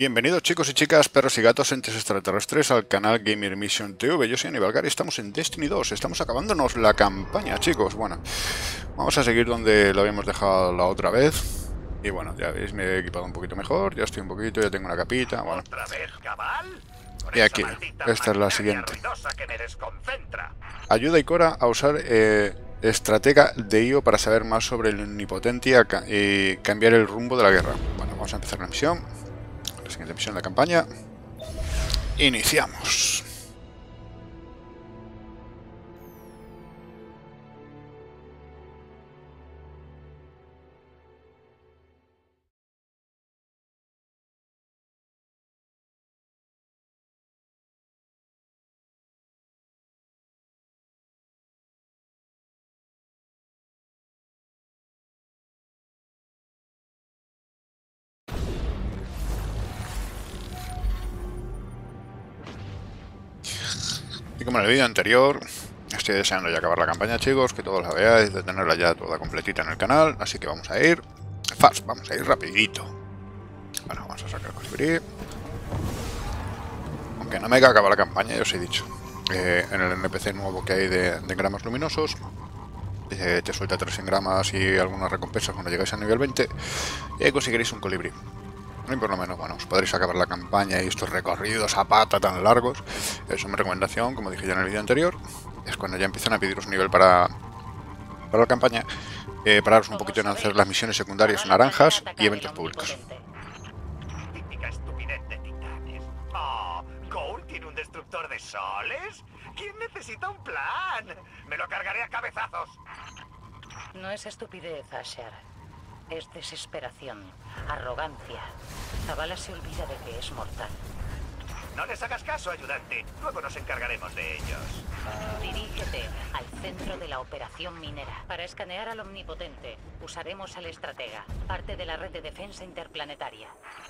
Bienvenidos chicos y chicas, perros y gatos, entes extraterrestres al canal Gamer Mission TV. Yo soy Aníbal y estamos en Destiny 2, estamos acabándonos la campaña, chicos. Bueno, vamos a seguir donde lo habíamos dejado la otra vez. Y bueno, ya veis, me he equipado un poquito mejor, ya estoy un poquito, ya tengo una capita, bueno. ¿Otra vez, cabal? Y aquí, esta es la siguiente. Que me desconcentra. Ayuda a Ikora a usar estratega de IO para saber más sobre el Omnipotentia y cambiar el rumbo de la guerra. Bueno, vamos a empezar la misión. La siguiente misión de la campaña. Iniciamos. Y como en el vídeo anterior, estoy deseando ya acabar la campaña, chicos, que todos la veáis, de tenerla ya toda completita en el canal, así que vamos a ir fast, vamos a ir rapidito. Bueno, vamos a sacar el colibrí. Aunque no me haga acabar la campaña, ya os he dicho. En el NPC nuevo que hay de engramas luminosos, te suelta 3 engramas y algunas recompensas cuando llegáis a nivel 20, y ahí conseguiréis un colibrí. Y por lo menos, bueno, os podréis acabar la campaña y estos recorridos a pata tan largos. Eso es mi recomendación, como dije ya en el vídeo anterior, es cuando ya empiezan a pediros nivel para la campaña, pararos un poquito en hacer las misiones secundarias naranjas y eventos públicos. Típica estupidez de titanes. Oh, ¿Gould tiene un destructor de soles? ¿Quién necesita un plan? Me lo cargaré a cabezazos. No es estupidez, Asher. Es desesperación, arrogancia. Zavala se olvida de que es mortal. No les hagas caso, ayudante. Luego nos encargaremos de ellos. Dirígete al centro de la operación minera. Para escanear al Omnipotente, usaremos al estratega, parte de la red de defensa interplanetaria.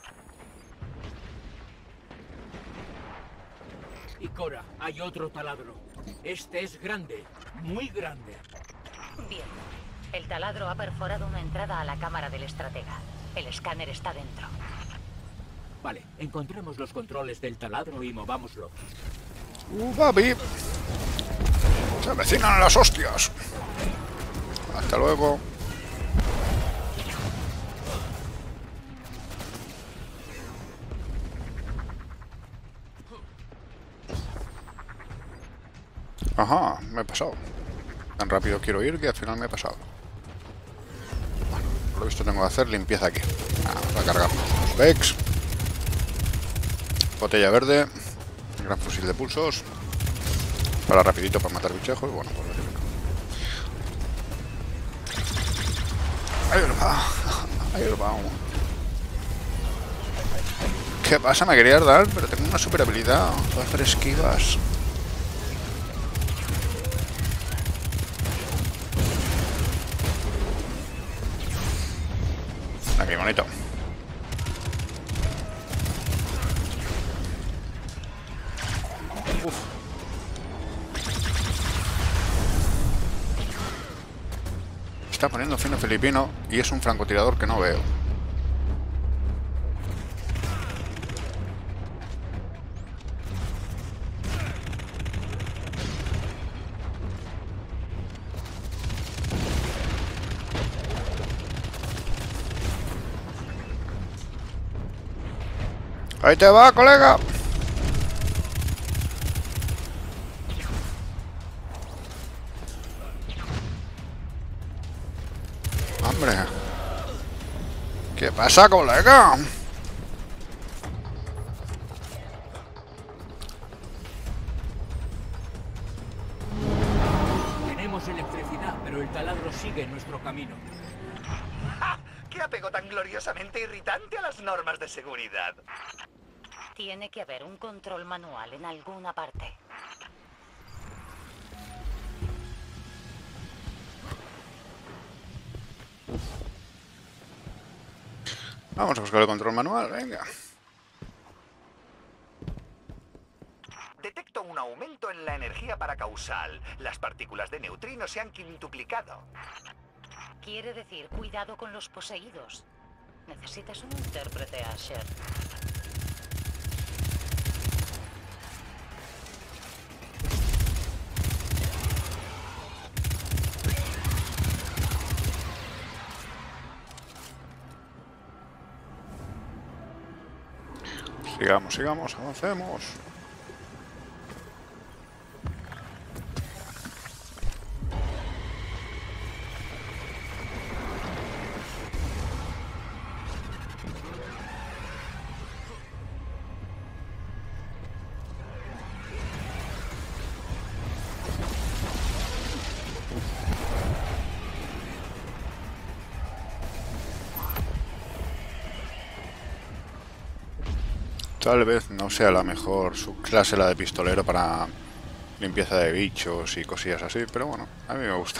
Ikora, hay otro taladro. Este es grande, muy grande. Bien. El taladro ha perforado una entrada a la cámara del estratega. El escáner está dentro. Vale, encontremos los controles del taladro y movámoslo. ¡Papi! Se avecinan las hostias. Hasta luego. Ajá, me he pasado. Tan rápido quiero ir que al final me he pasado. Bueno, por lo visto tengo que hacer limpieza aquí. Vamos a cargar los Vex. Botella verde. Gran fusil de pulsos. Para rapidito para matar bichejos. Bueno, pues ahí va. Ahí va. ¿Qué pasa? Me querías dar, pero tengo una super habilidad. Puedo hacer esquivas. Aquí, bonito. Uf. Está poniendo fino filipino y es un francotirador que no veo. ¡Ahí te va, colega! ¡Hombre! ¿Qué pasa, colega? Tenemos electricidad, pero el taladro sigue nuestro camino. ¡Ja! ¡Qué apego tan gloriosamente irritante a las normas de seguridad! Tiene que haber un control manual en alguna parte. Vamos a buscar el control manual, venga. Detecto un aumento en la energía paracausal. Las partículas de neutrinos se han quintuplicado. Quiere decir, cuidado con los poseídos. Necesitas un intérprete, Asher. Sigamos, sigamos, avancemos. Tal vez no sea la mejor subclase la de pistolero para limpieza de bichos y cosillas así, pero bueno, a mí me gusta.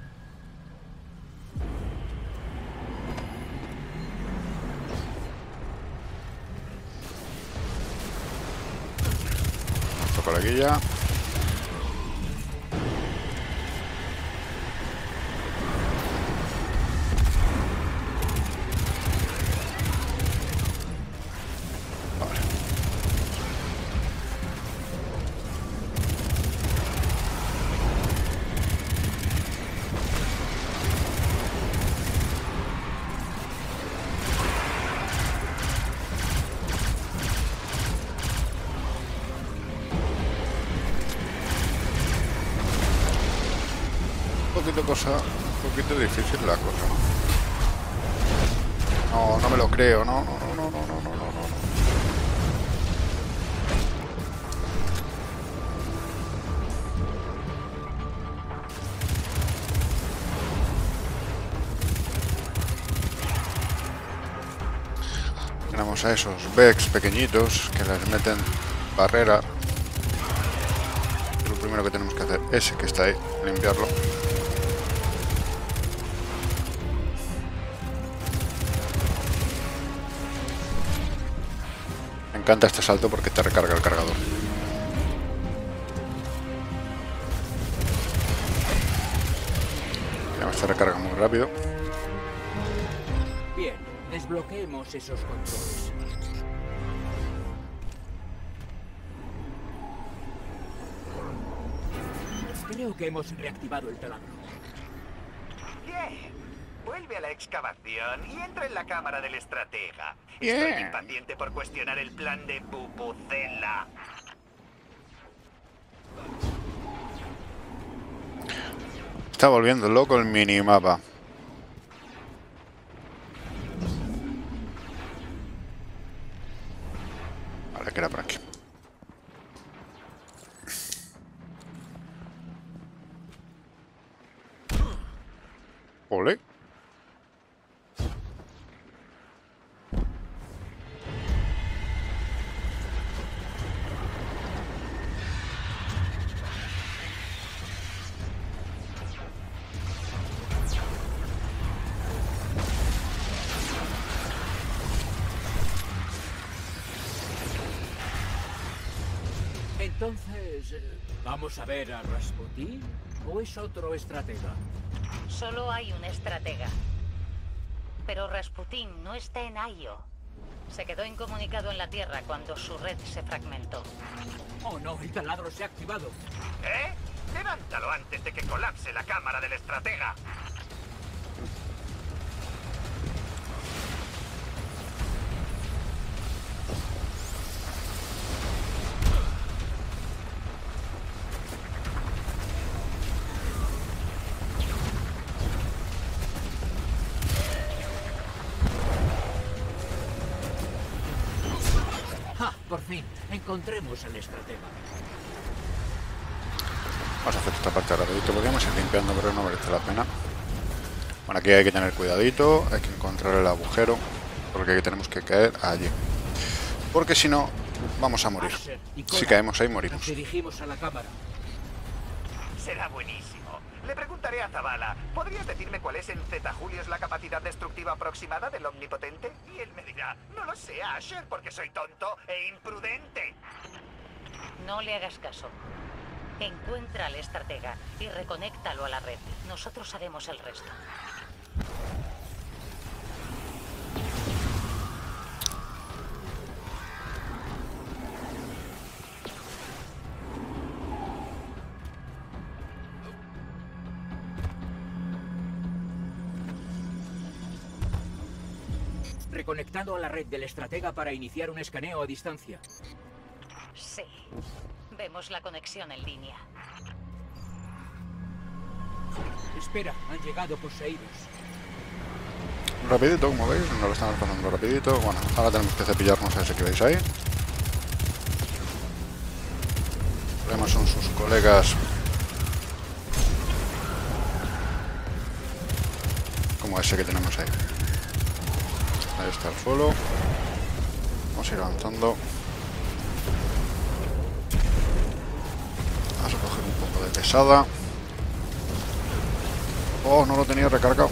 Esto por aquí ya. Un poquito difícil la cosa. No, no me lo creo, no, no, no, no, no, no, no, no. Tenemos a esos Vex pequeñitos que les meten barrera. Lo primero que tenemos que hacer, ese que está ahí, limpiarlo. Me encanta este salto porque te recarga el cargador. Además se recarga muy rápido. Bien, desbloqueemos esos controles. Creo que hemos reactivado el taladro. Bien. Vuelve a la excavación y entra en la cámara del estratega. Bien. Estoy impaciente por cuestionar el plan de Bubucela. Está volviendo loco el minimapa. Vale, que era por aquí. Ole. Entonces, ¿vamos a ver a Rasputin o es otro estratega? Solo hay un estratega. Pero Rasputin no está en Io. Se quedó incomunicado en la Tierra cuando su red se fragmentó. Oh no, el taladro se ha activado. ¿Eh? Levántalo antes de que colapse la cámara del estratega. ¡Ja! Por fin, encontremos al estratega. Vamos a hacer esta parte rapidito. Podríamos ir limpiando, pero no merece la pena. Bueno, aquí hay que tener cuidadito. Hay que encontrar el agujero. Porque aquí tenemos que caer allí. Porque si no, vamos a morir. Si caemos ahí, morimos. Nos dirigimos a la cámara. Será buenísimo. Le preguntaré a Zavala. ¿Podrías decirme cuál es en Z Julius la capacidad destructiva aproximada del Omnipotente? Y él me dirá, no lo sé, Asher, porque soy tonto e imprudente. No le hagas caso. Encuentra al estratega y reconéctalo a la red. Nosotros haremos el resto. Reconectando a la red del estratega para iniciar un escaneo a distancia. Sí. Vemos la conexión en línea. Espera, han llegado poseídos. Rapidito, como veis, nos lo estamos pasando rapidito. Bueno, ahora tenemos que cepillarnos a ese que veis ahí. El problema son sus colegas. Como ese que tenemos ahí. Ahí está el suelo. Vamos a ir avanzando. Vamos a coger un poco de pesada. Oh, no lo tenía recargado.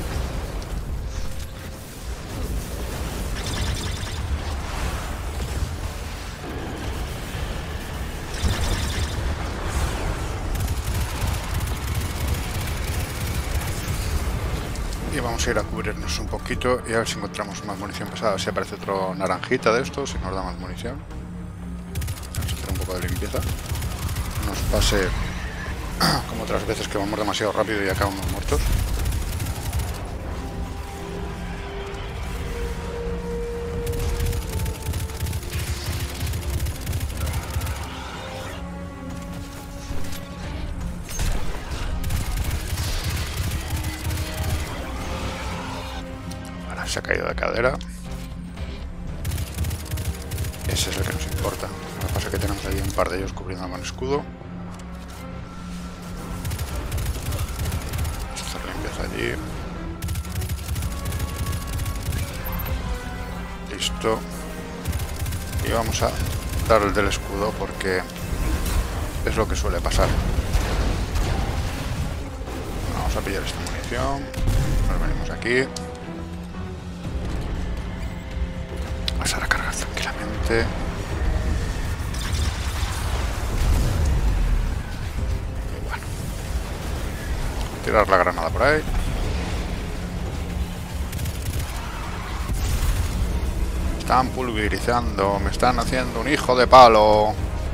Y vamos a ir a cubrirnos un poquito y a ver si encontramos más munición pesada. Si aparece otro naranjita de estos, si nos da más munición. Vamos a hacer un poco de limpieza. No nos pase como otras veces que vamos demasiado rápido y acabamos muertos. Se ha caído de cadera. Ese es el que nos importa. Lo que pasa es que tenemos ahí un par de ellos cubriendo con escudo. Vamos a hacer limpieza allí. Listo. Y vamos a dar el del escudo porque es lo que suele pasar. Vamos a pillar esta munición. Nos venimos aquí. Vamos a recargar tranquilamente. Y bueno. Tirar la granada por ahí. Están pulverizando. Me están haciendo un hijo de palo.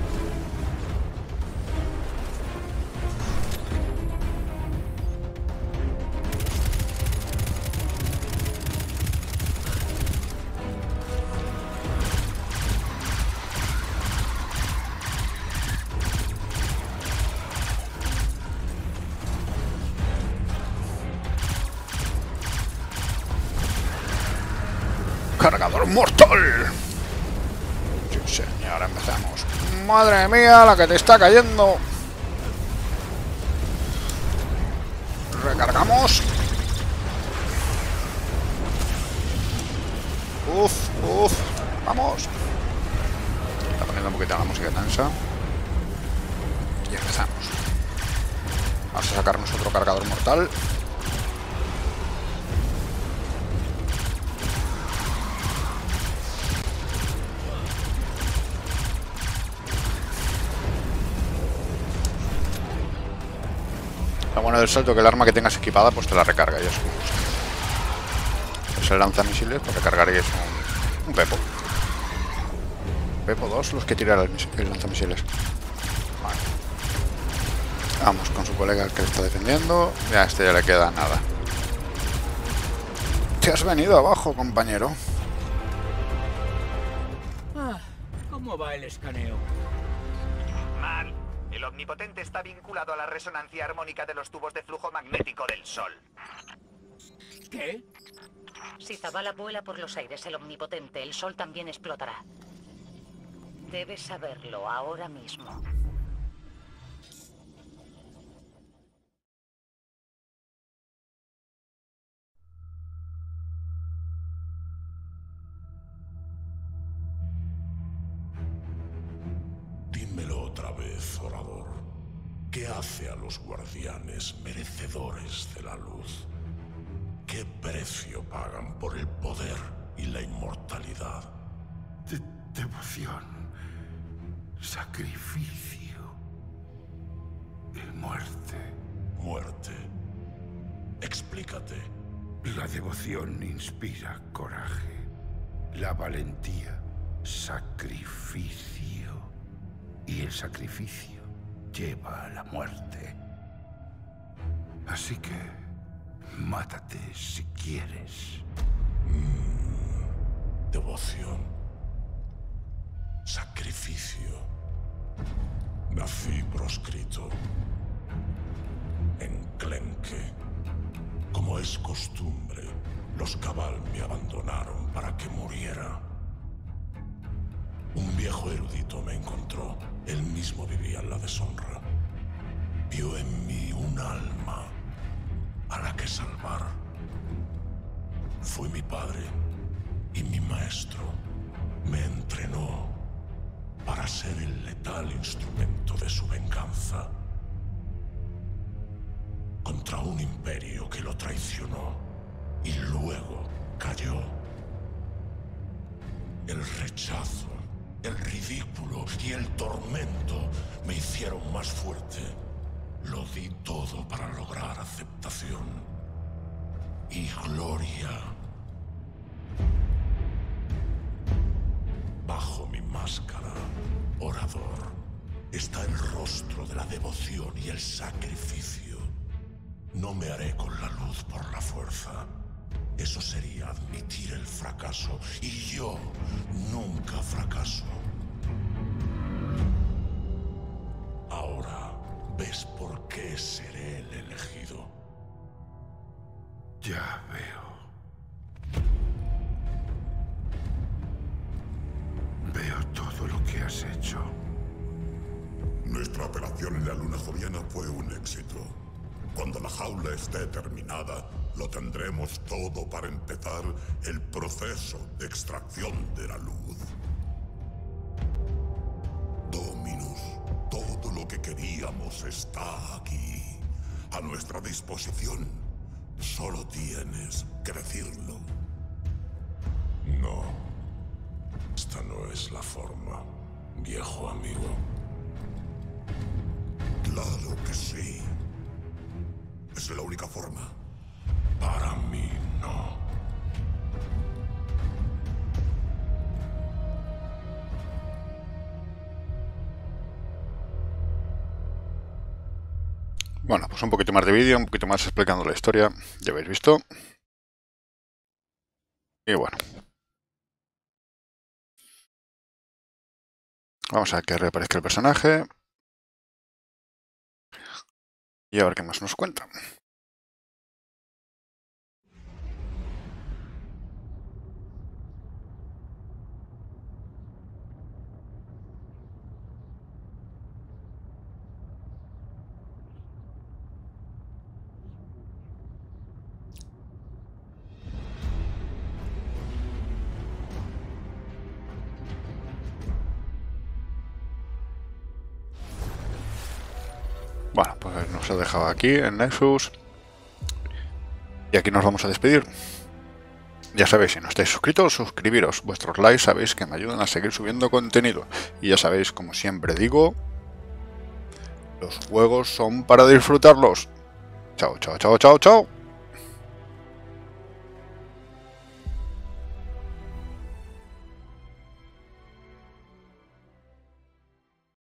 ¡Cargador mortal! Sí, señor, empezamos. ¡Madre mía, la que te está cayendo! Recargamos. Uf. Vamos. Está poniendo un poquito la música tensa. Y empezamos. Vamos a sacarnos otro cargador mortal. Lo bueno del salto es que el arma que tengas equipada pues te la recarga y eso. Es el lanzamisiles, pues recargaréis un Pepo. Pepo 2, los que tiran el lanzamisiles. Vale. Vamos con su colega que le está defendiendo. Ya a este ya le queda nada. Te has venido abajo, compañero. ¿Cómo va el escaneo? Mal. El omnipotente está vinculado a la resonancia armónica de los tubos de flujo magnético del Sol. ¿Qué? Si Zavala vuela por los aires el omnipotente, el Sol también explotará. Debes saberlo ahora mismo. Dímelo otra vez, orador. ¿Qué hace a los guardianes merecedores de la luz? ¿Qué precio pagan por el poder y la inmortalidad? Devoción, sacrificio y muerte. Muerte. Explícate. La devoción inspira coraje, la valentía, sacrificio. Y el sacrificio lleva a la muerte. Así que mátate si quieres. devoción, sacrificio. Nací proscrito en Clenque. Como es costumbre, los Cabal me abandonaron para que muriera. Un viejo erudito me encontró. Él mismo vivía en la deshonra. Vio en mí un alma a la que salvar. Fue mi padre y mi maestro. Me entrenó para ser el letal instrumento de su venganza. Contra un imperio que lo traicionó y luego cayó. El rechazo, el ridículo y el tormento me hicieron más fuerte. Lo di todo para lograr aceptación y gloria. Bajo mi máscara, orador, está el rostro de la devoción y el sacrificio. No me haré con la luz por la fuerza. Eso sería admitir el fracaso, y yo nunca fracaso. Ahora ves por qué seré el elegido. Ya veo. Veo todo lo que has hecho. Nuestra operación en la luna joviana fue un éxito. Cuando la jaula esté terminada, lo tendremos todo para empezar el proceso de extracción de la luz. Dominus, todo lo que queríamos está aquí, a nuestra disposición. Solo tienes que decirlo. No, esta no es la forma, viejo amigo. Claro que sí. Es la única forma. Para mí, no. Bueno, pues un poquito más de vídeo, un poquito más explicando la historia. Ya habéis visto. Y bueno. Vamos a que reaparezca el personaje. Y a ver qué más nos cuenta. Bueno, pues nos ha dejado aquí en Nexus. Y aquí nos vamos a despedir. Ya sabéis, si no estáis suscritos, suscribiros. Vuestros likes sabéis que me ayudan a seguir subiendo contenido. Y ya sabéis, como siempre digo, los juegos son para disfrutarlos. Chao, chao, chao, chao, chao.